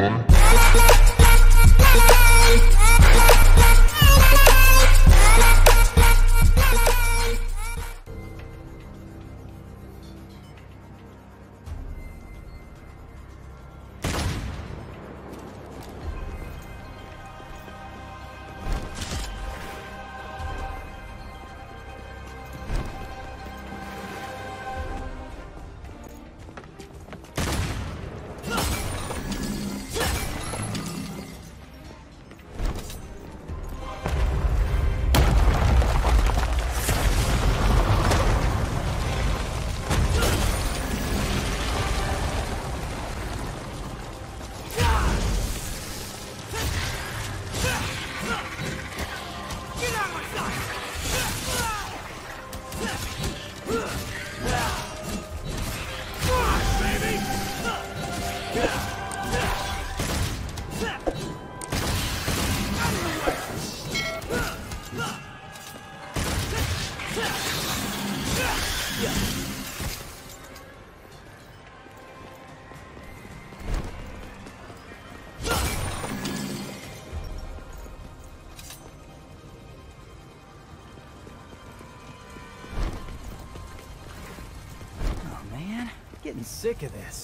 Getting sick of this.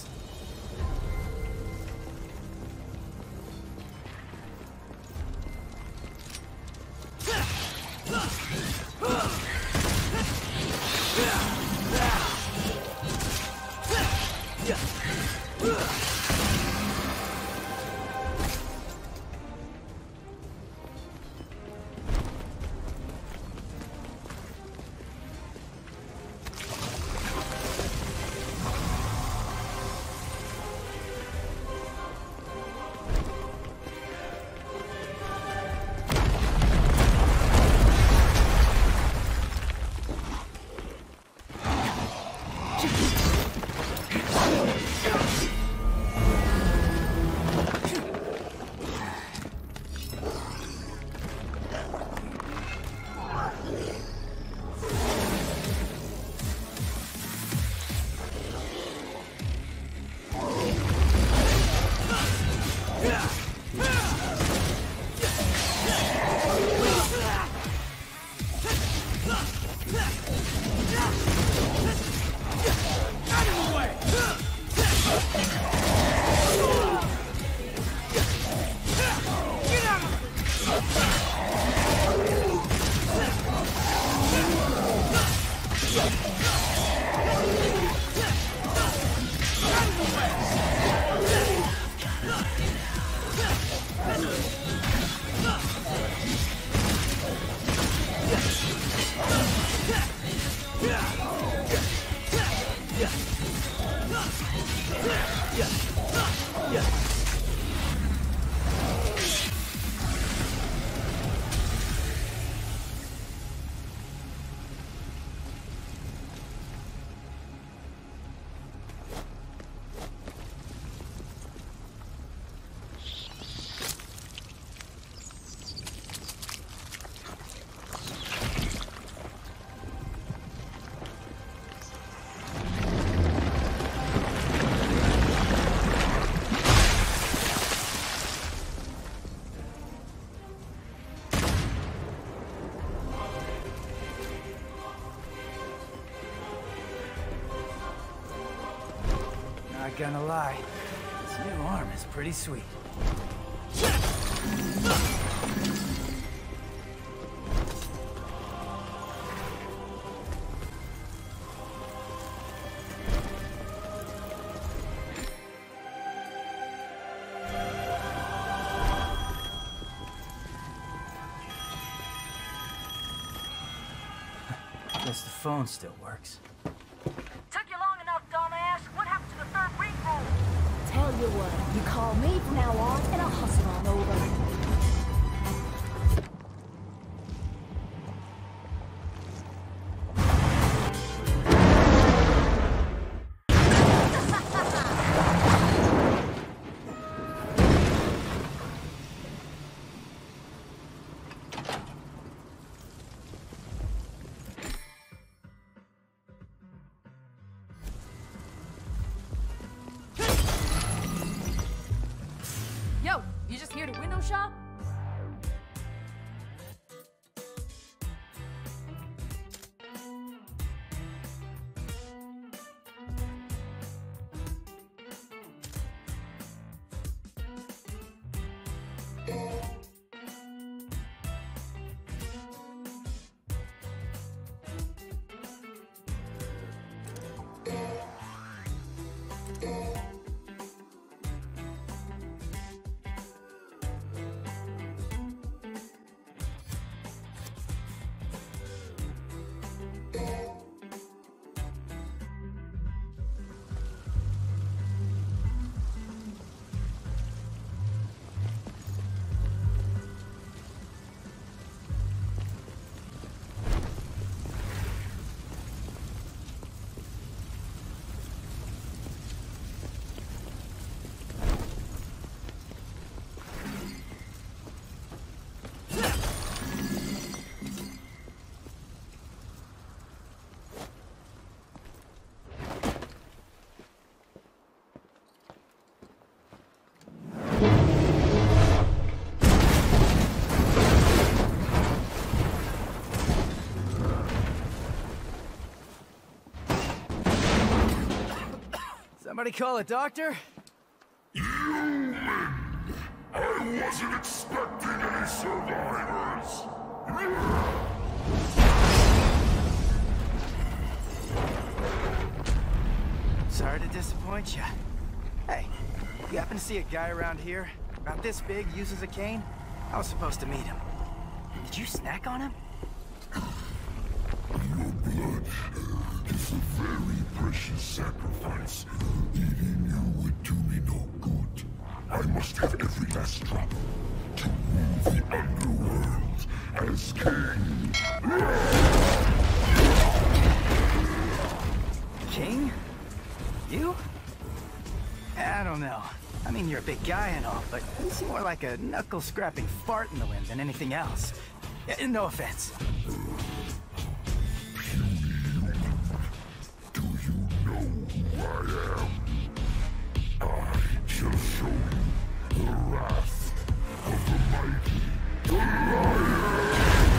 Not gonna lie, this new arm is pretty sweet. Guess the phone still works. Took you long enough, dumbass. What happened to the third ring roll? Tell you what, you call me from now on, and I'll hustle on over. just here to window shop? Somebody call a doctor? Human! I wasn't expecting any survivors! Sorry to disappoint you. Hey, you happen to see a guy around here? About this big, uses a cane? I was supposed to meet him. Did you snack on him? Your blood is a very precious sacrifice. Eating you would do me no good. I must have every last drop to rule the underworld as king. King? You? I don't know. I mean, you're a big guy and all, but you seem more like a knuckle-scrapping fart in the wind than anything else. No offense. Do you know who I am? I shall show you the wrath of the mighty Goliath.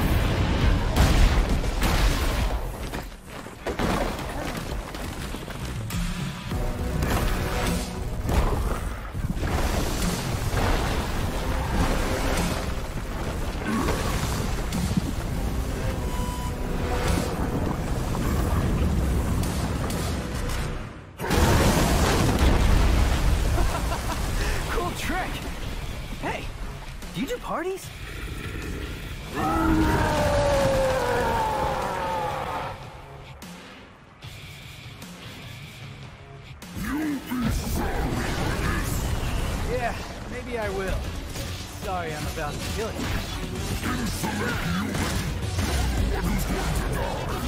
Parties? Yeah, maybe I will. Sorry I'm about to kill you. Insolent human! One who's going to die!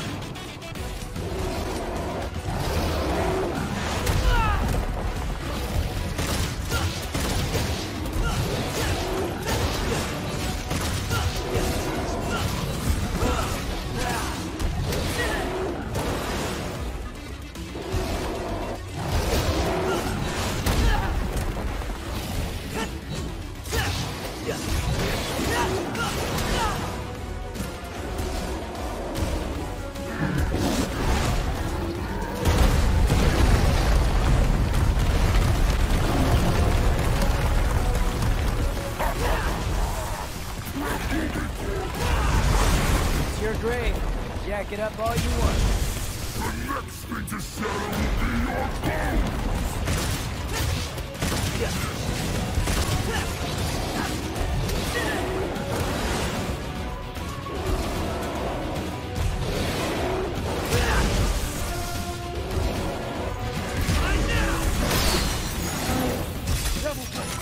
Jack it up all you want. The next thing to shadow will be your bones! Right now! Double punch.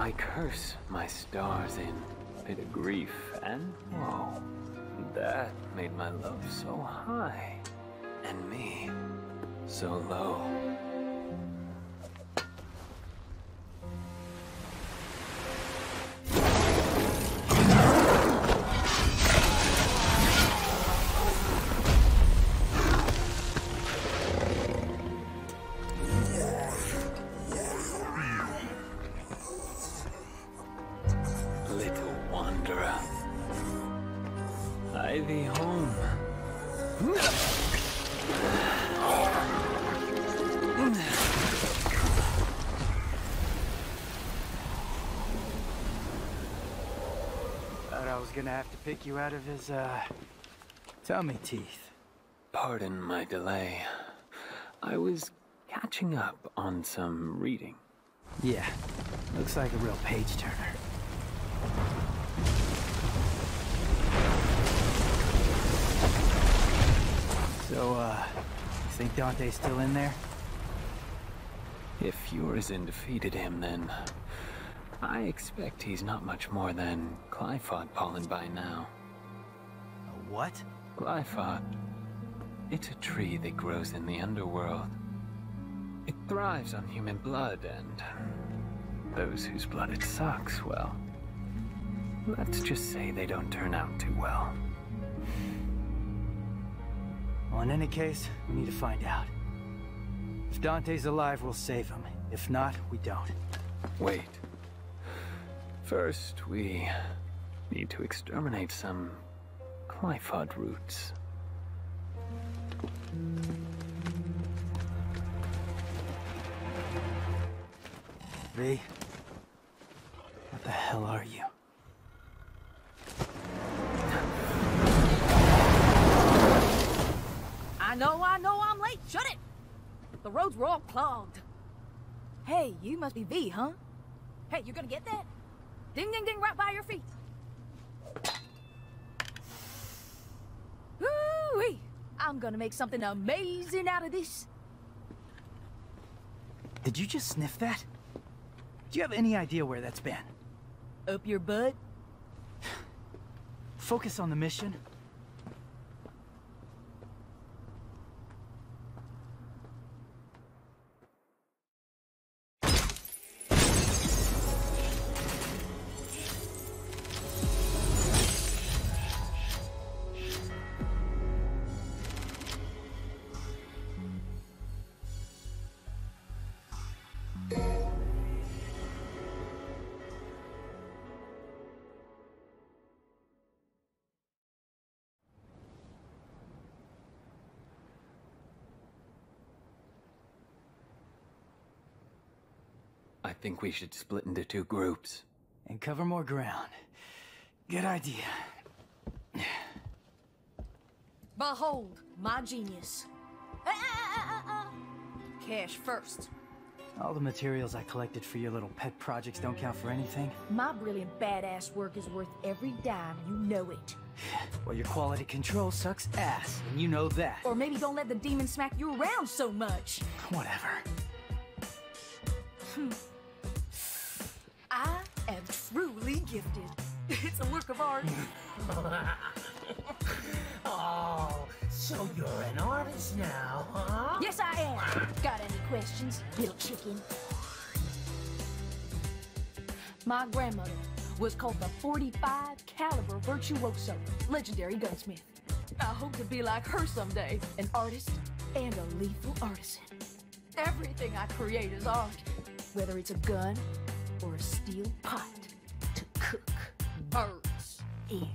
I curse my stars in bit of grief and woe. That made my love so high, and me so low. Little wanderer, I thee home. Thought I was gonna have to pick you out of his, tummy teeth. Pardon my delay. I was catching up on some reading. Yeah, looks like a real page-turner. So, you think Dante's still in there? If Urizen defeated him, then I expect he's not much more than Glyphod pollen by now. A what? Glyphod. It's a tree that grows in the underworld. It thrives on human blood, and those whose blood it sucks, well, let's just say they don't turn out too well. Well, in any case, we need to find out. If Dante's alive, we'll save him. If not, we don't. Wait. First, we need to exterminate some Glyphod roots. V, what the hell are you? I know, I'm late. Shut it! The roads were all clogged. Hey, you must be V, huh? Hey, you gonna get that? Ding, ding, ding, right by your feet. Woo-wee! I'm gonna make something amazing out of this. Did you just sniff that? Do you have any idea where that's been? Up your butt? Focus on the mission. I think we should split into two groups. And cover more ground. Good idea. Behold, my genius. Cash first. All the materials I collected for your little pet projects don't count for anything? My brilliant badass work is worth every dime, you know it. Well, your quality control sucks ass, and you know that. Or maybe don't let the demon smack you around so much. Whatever. I am truly gifted. It's a work of art. Oh, so you're an artist now, huh? Yes, I am. Got any questions, little chicken? My grandmother was called the 45 caliber virtuoso, legendary gunsmith. I hope to be like her someday, an artist and a lethal artisan. Everything I create is art, whether it's a gun or a steel pot to cook birds in.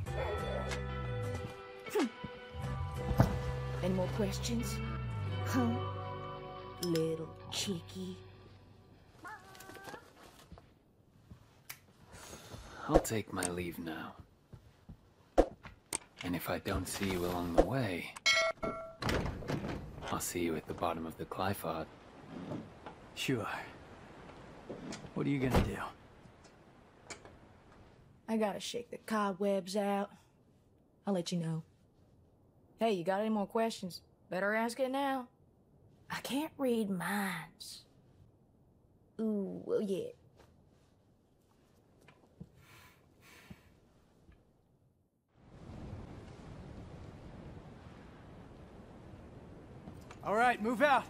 Any more questions? Huh? Little chickie. I'll take my leave now. And if I don't see you along the way, I'll see you at the bottom of the Glyphod. Sure. What are you gonna do? I gotta shake the cobwebs out. I'll let you know. Hey, you got any more questions? Better ask it now. I can't read minds. Ooh, well, yeah. All right, move out.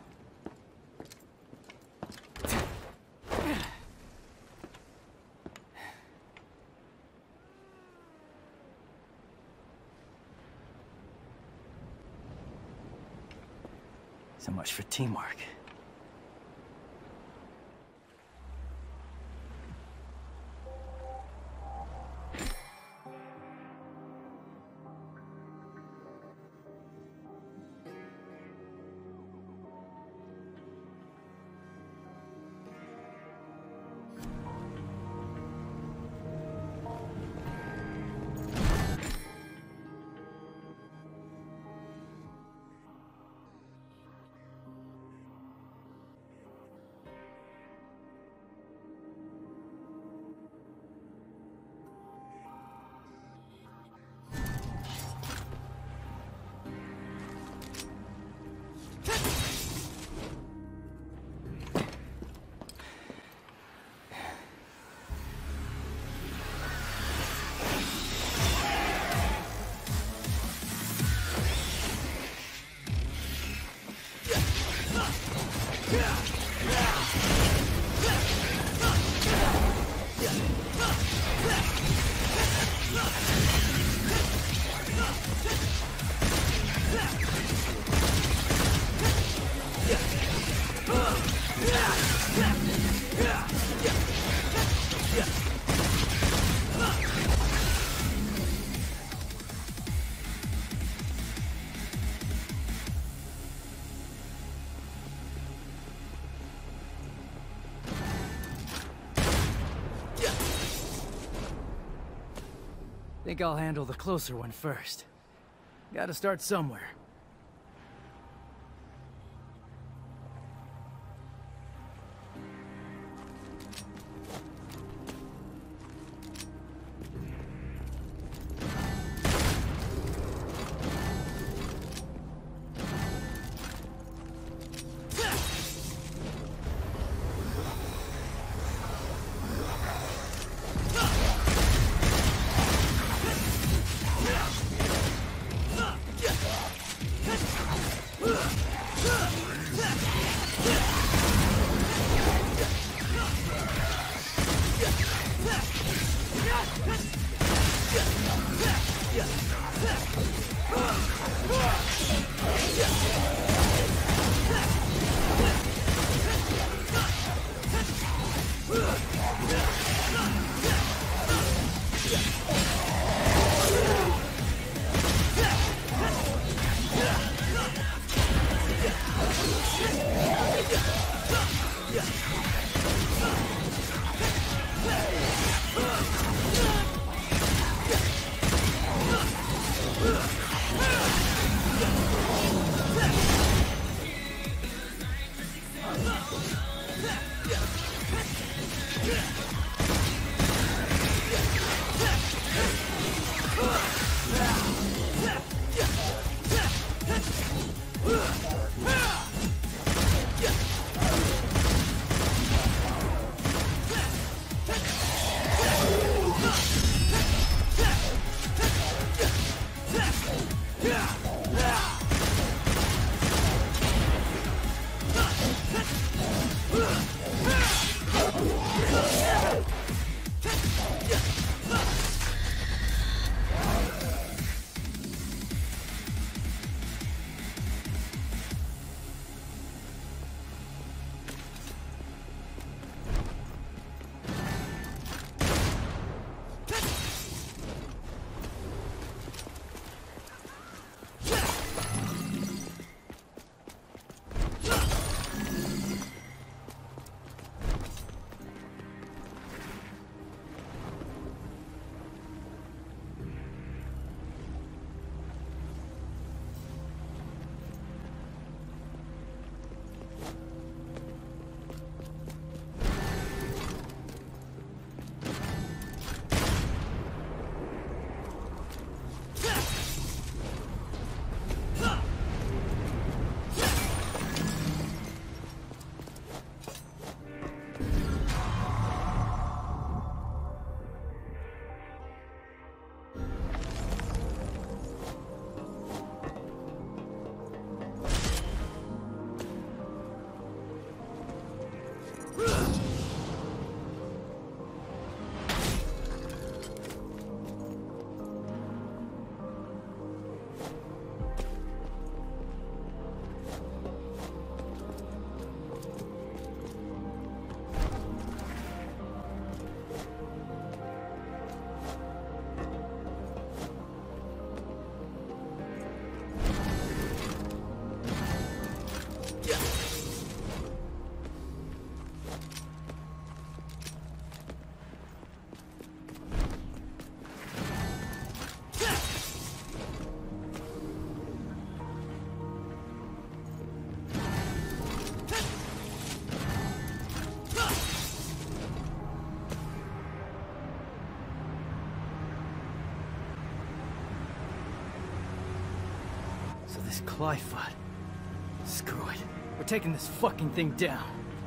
So much for teamwork. Think I'll handle the closer one first. Gotta start somewhere. this Clyfot. Screw it. We're taking this fucking thing down.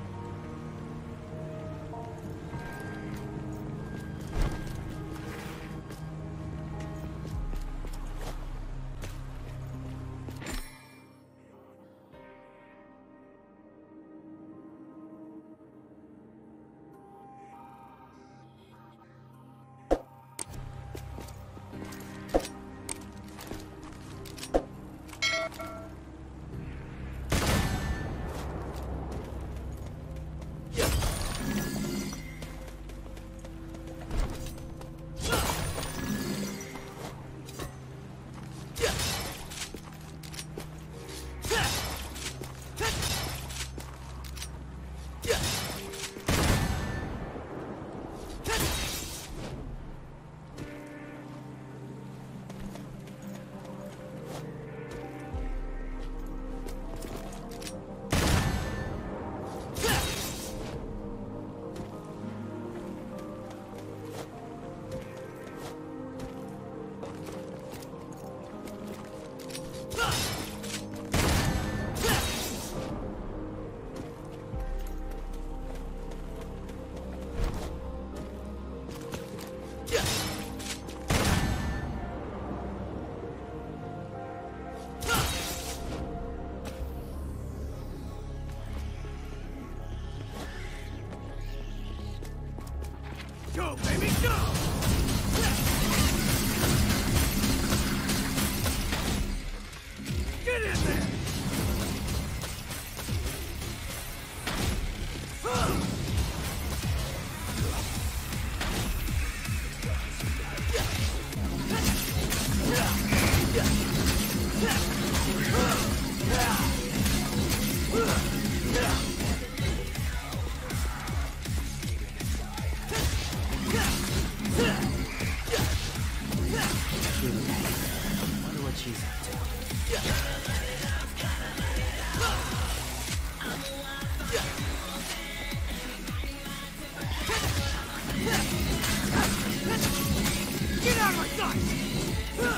Go, baby, go! Get in there! Wonder what she's up to. Get out of my sight!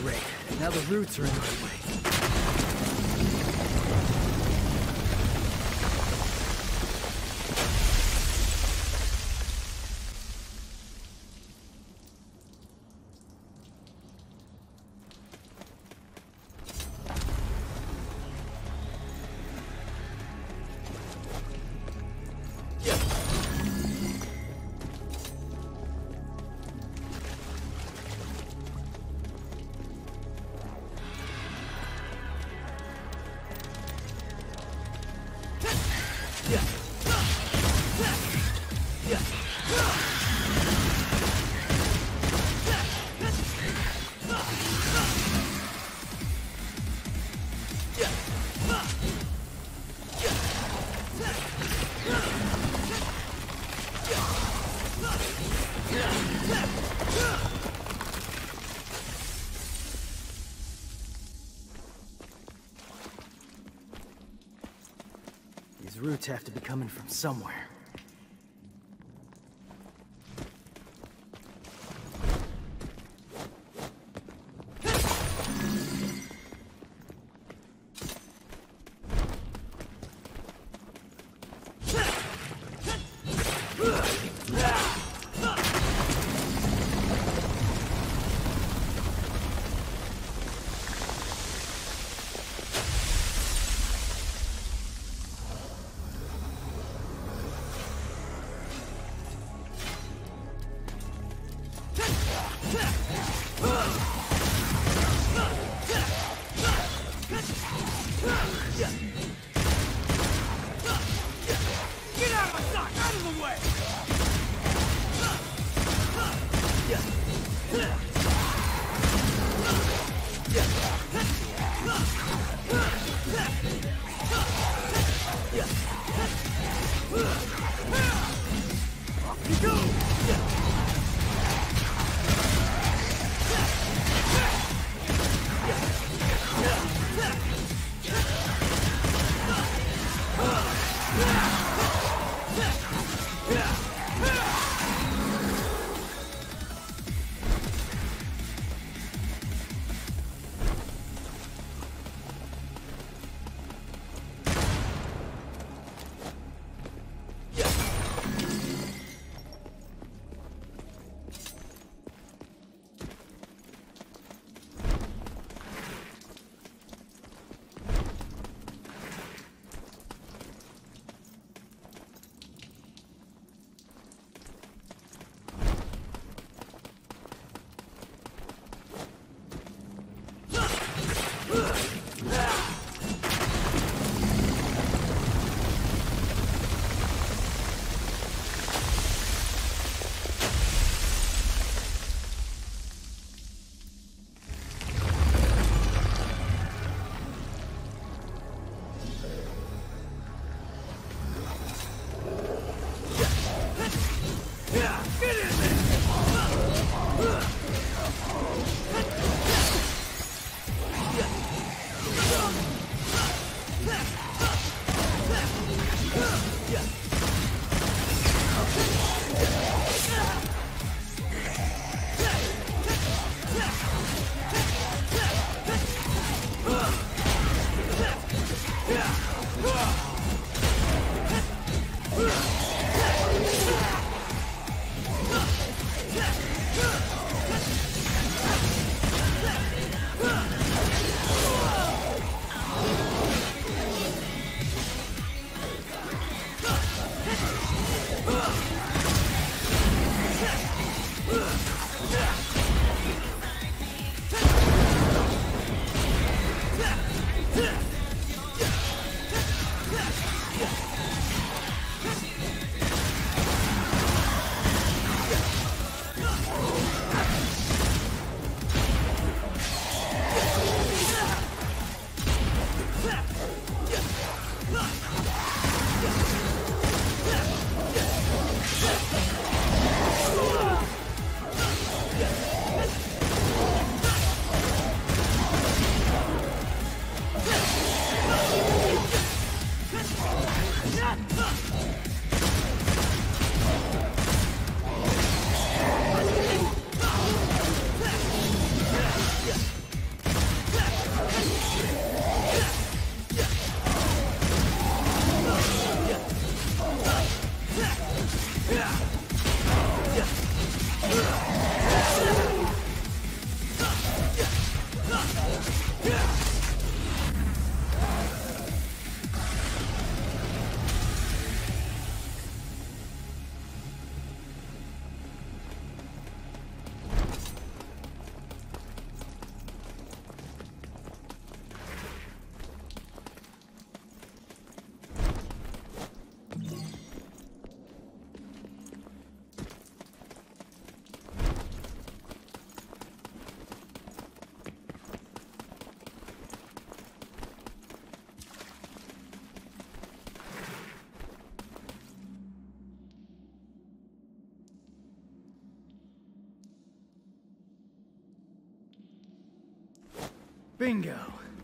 Great. Now the roots are in my way. These roots have to be coming from somewhere. Bingo.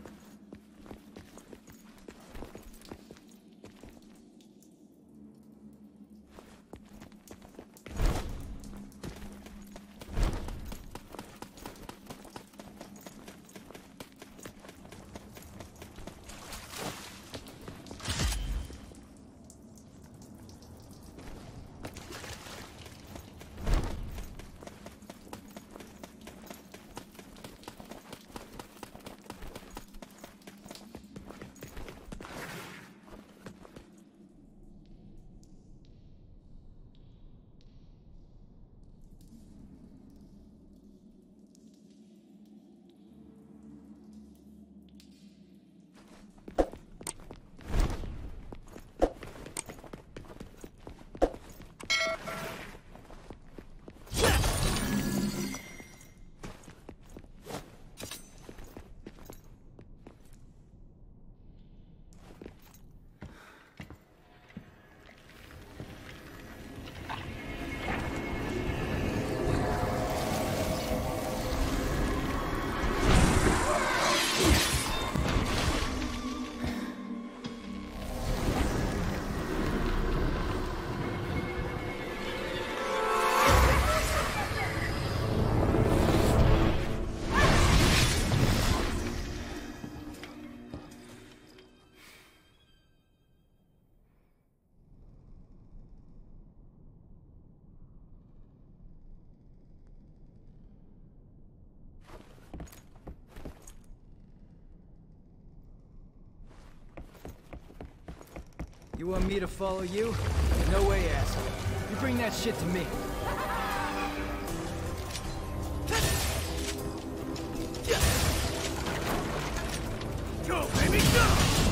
You want me to follow you? No way, asshole. You bring that shit to me. Go, baby, go!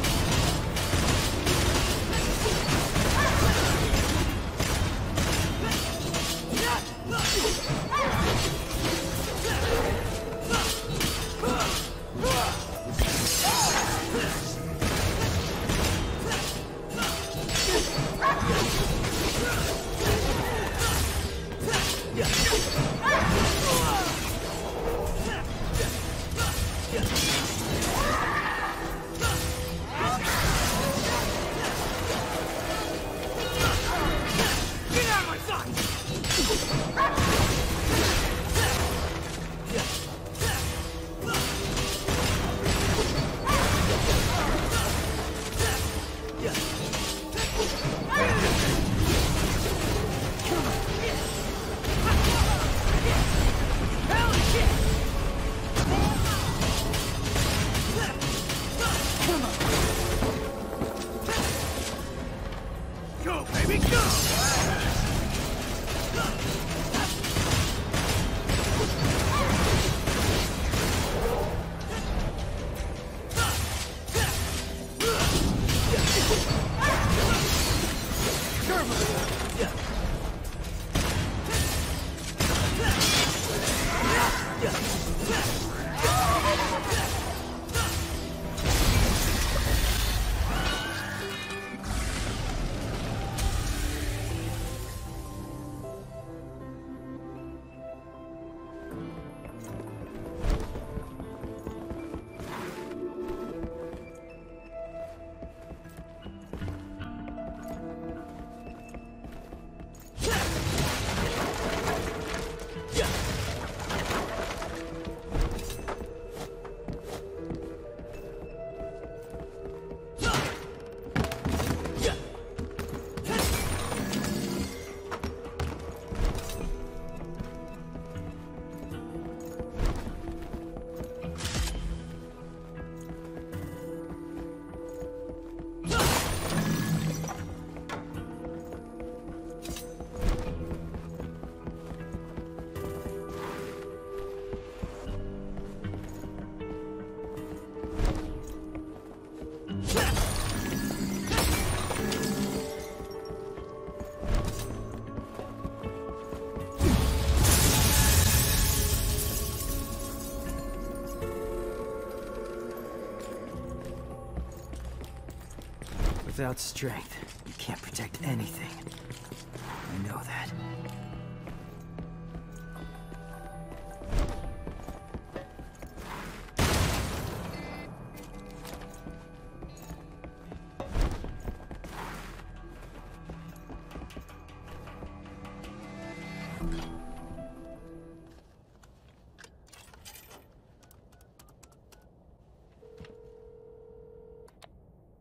Go, baby, go! Without strength, you can't protect anything. I know that.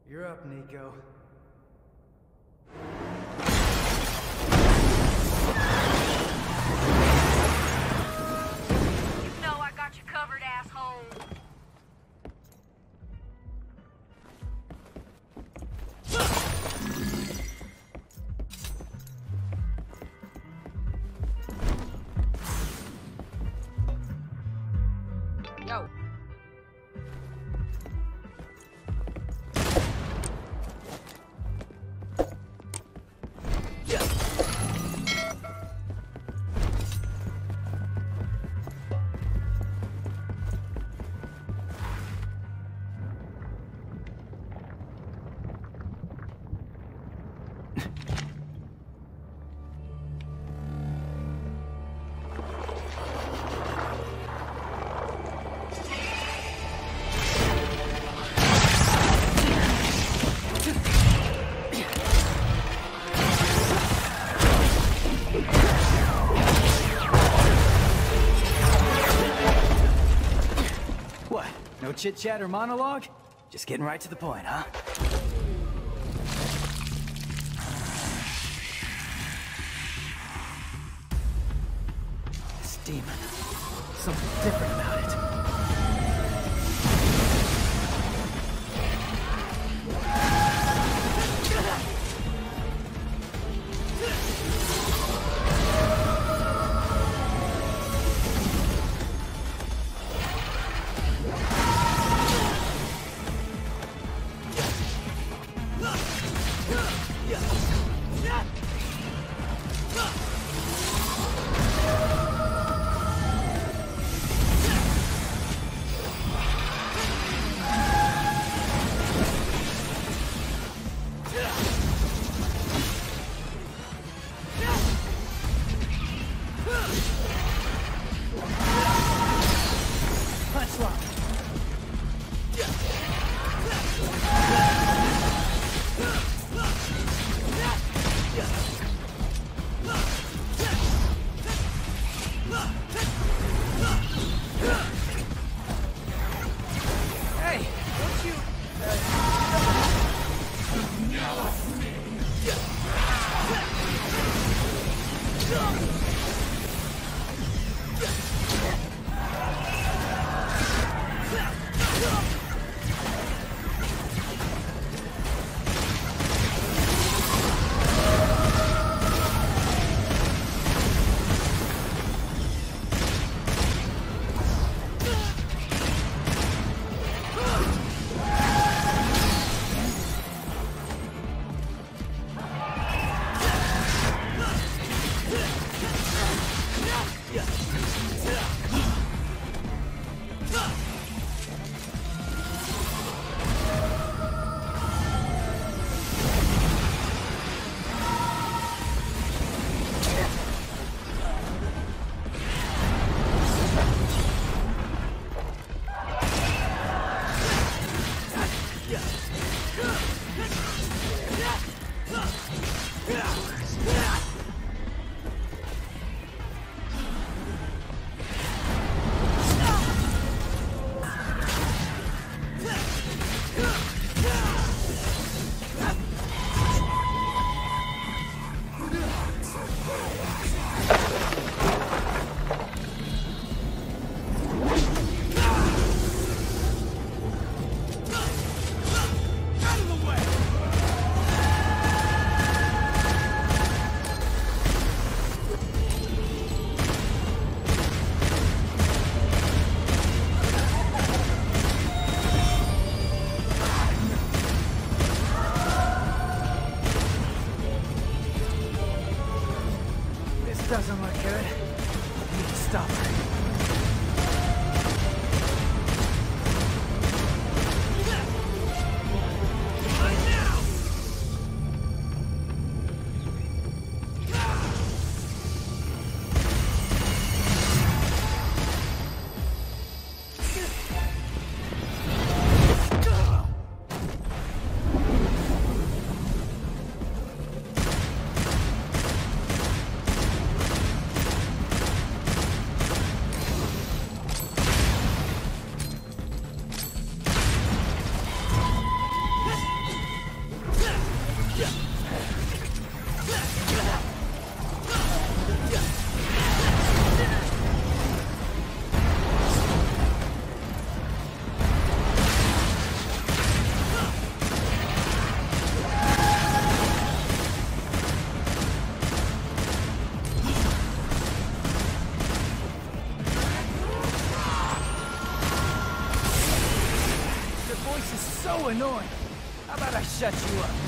You're up, Nico. You know I got you covered, asshole. Yo. What? No chit-chat or monologue? Just getting right to the point, huh? This demon. Something different about it. Doesn't look good. I need to stop her. voice is so annoying. How about I shut you up?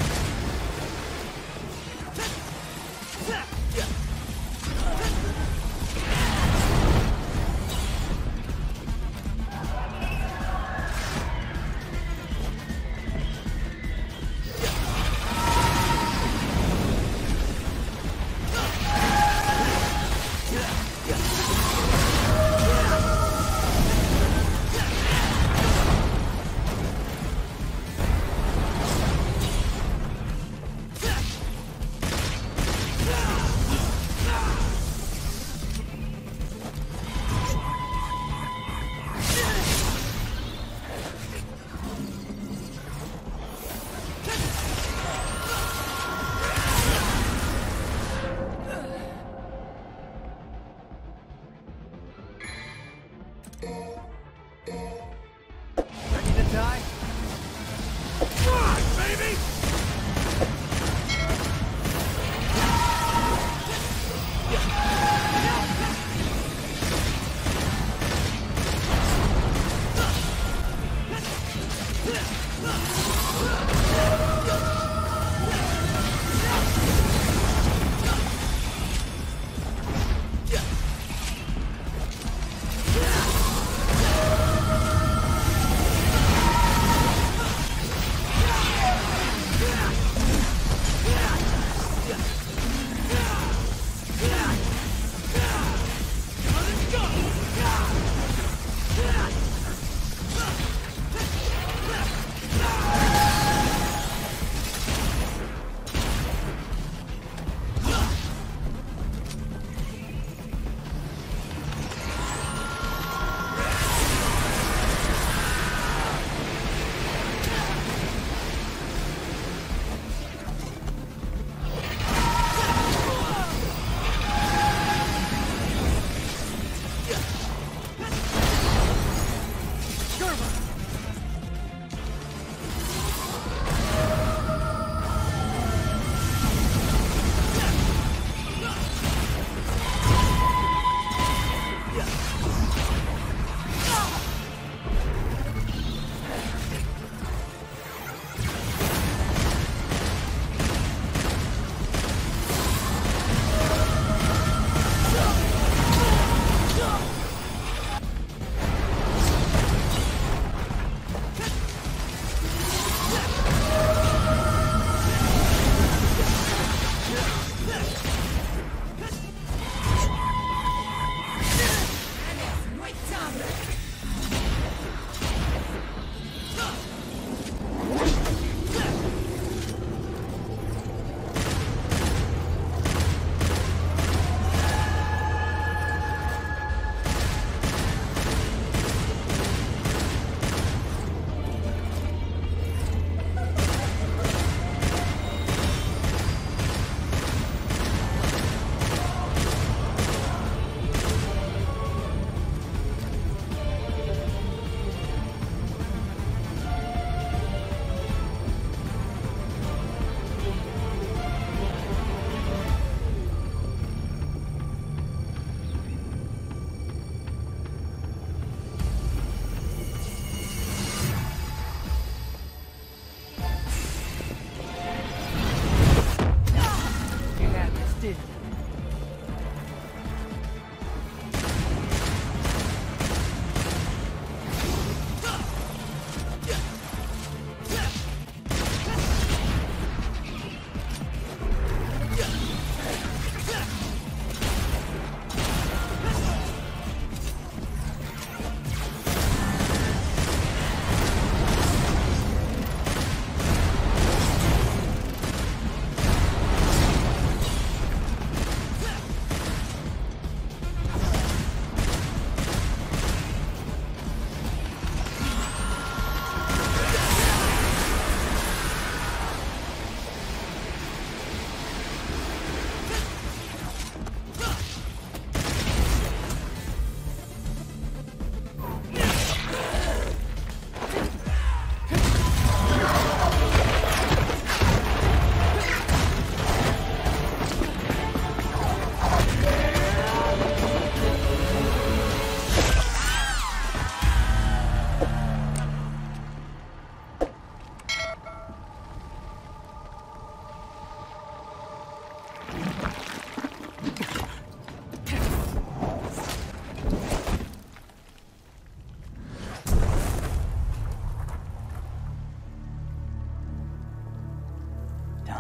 Ready to die? Come on, baby!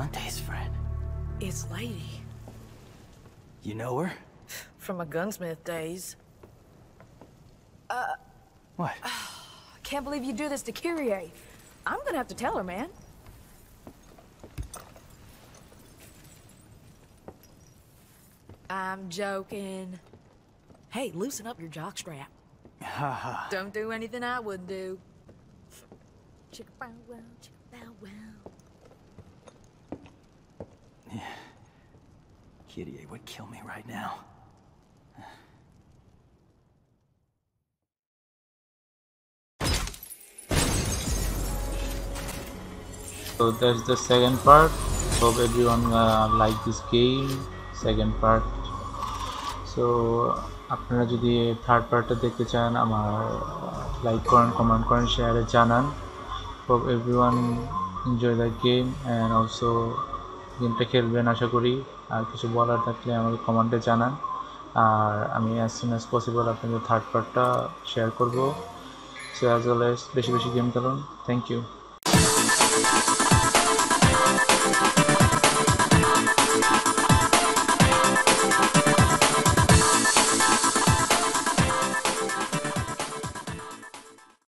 Dante's friend. It's Lady. You know her? From my gunsmith days. What? I can't believe you do this to Kyrie. I'm gonna have to tell her, man. I'm joking. Hey, loosen up your jockstrap. Haha. Don't do anything I wouldn't do. Chicka bow wow, chicka bow wow. Kyrie would kill me right now. So that's the second part. Hope everyone like this game. Second part. So আপনারা যদি third পার্টটা দেখতে চান আমার like করেন, comment করেন, শেয়ারে জানান। Hope everyone enjoy the game and also গেমটা খেলবেন আশা করি। আর কিছু বলার থাকলে আমাকে কমেন্টে জানান। আর আমি as soon as possible আপনাদের থার্ড পার্টটা শেয়ার করব। So as always বেশি বেশি গেম খেলুন। Thank you.